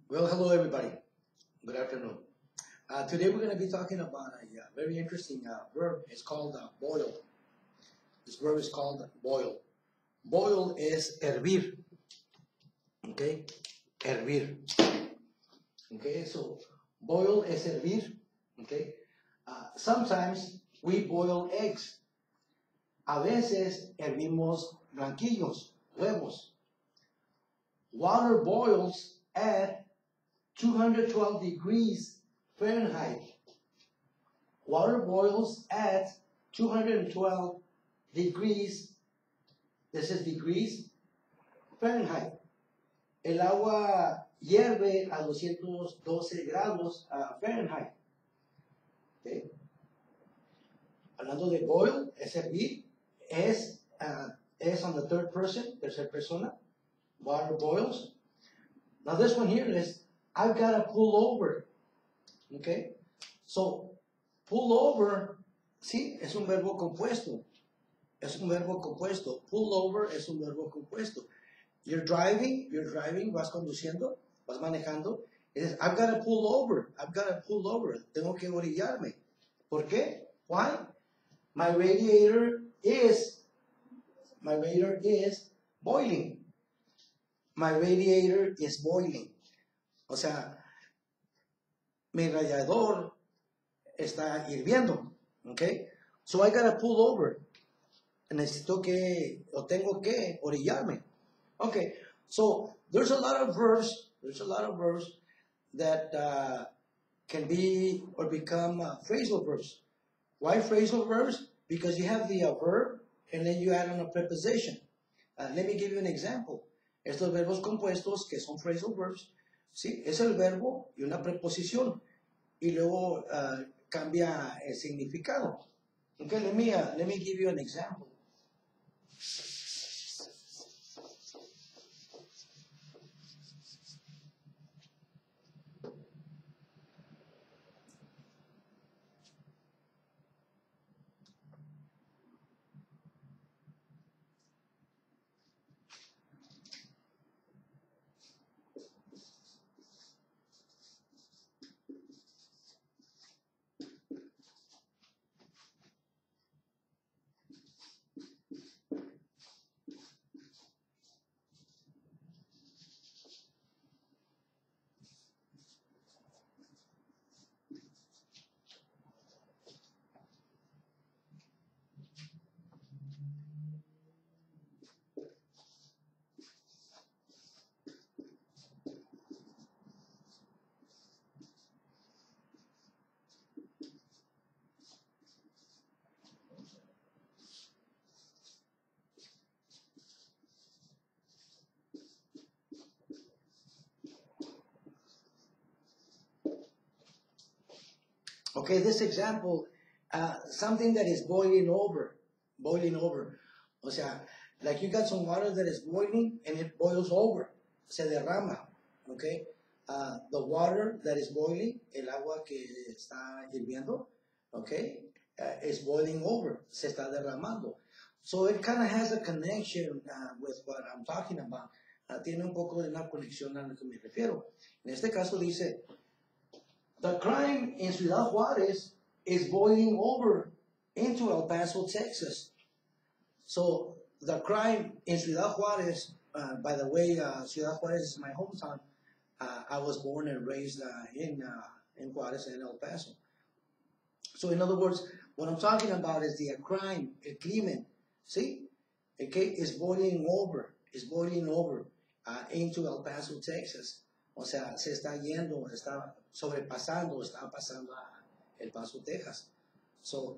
Well, hello everybody. Good afternoon. Today we're going to be talking about a very interesting verb. It's called boil. This verb is called boil. Boil is hervir. Okay, hervir. Okay, so boil is hervir. Okay, sometimes we boil eggs. A veces hervimos blanquillos, huevos. Water boils at 212 degrees Fahrenheit. Water boils at 212 degrees, this is degrees Fahrenheit. El agua hierve a 212 grados Fahrenheit. Okay. Hablando de boil, es hervir, es on the third person, tercera persona. Water boils. Now this one here is, I've got to pull over. Okay? So, pull over, sí, es un verbo compuesto. Es un verbo compuesto. Pull over es un verbo compuesto. You're driving, vas conduciendo, vas manejando. It says, I've got to pull over. Tengo que orillarme. ¿Por qué? Why? My radiator is boiling. My radiator is boiling. O sea, mi radiador está hirviendo. Okay? So I gotta pull over. Tengo que orillarme. Okay, so there's a lot of verbs that can be or become phrasal verbs. Why phrasal verbs? Because you have the verb and then you add on a preposition. Let me give you an example. Estos verbos compuestos que son phrasal verbs, ¿sí? Es el verbo y una preposición y luego cambia el significado. Okay, let me give you an example. Okay, this example, something that is boiling over. O sea, like you got some water that is boiling and it boils over, se derrama, okay? The water that is boiling, el agua que está hirviendo, okay, is boiling over, se está derramando. So it kind of has a connection with what I'm talking about. Tiene un poco de una conexión a lo que me refiero. En este caso dice, the crime in Ciudad Juárez is boiling over into El Paso, Texas. So the crime in Ciudad Juárez, by the way, Ciudad Juárez is my hometown. I was born and raised in Juárez and El Paso. So in other words, what I'm talking about is the crime, el crimen, see? Okay, is boiling over into El Paso, Texas. O sea, se está yendo, está sobrepasando, está pasando a El Paso, Texas. So,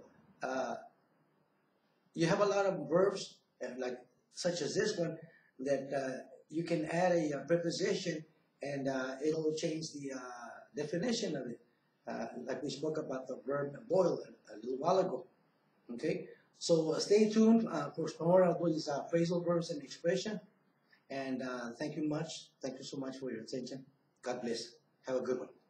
you have a lot of verbs, like such as this one, that you can add a preposition and it'll change the definition of it. Like we spoke about the verb boil a little while ago. Okay, so stay tuned for more of these phrasal verbs and expression. And thank you so much for your attention. God bless. Have a good one.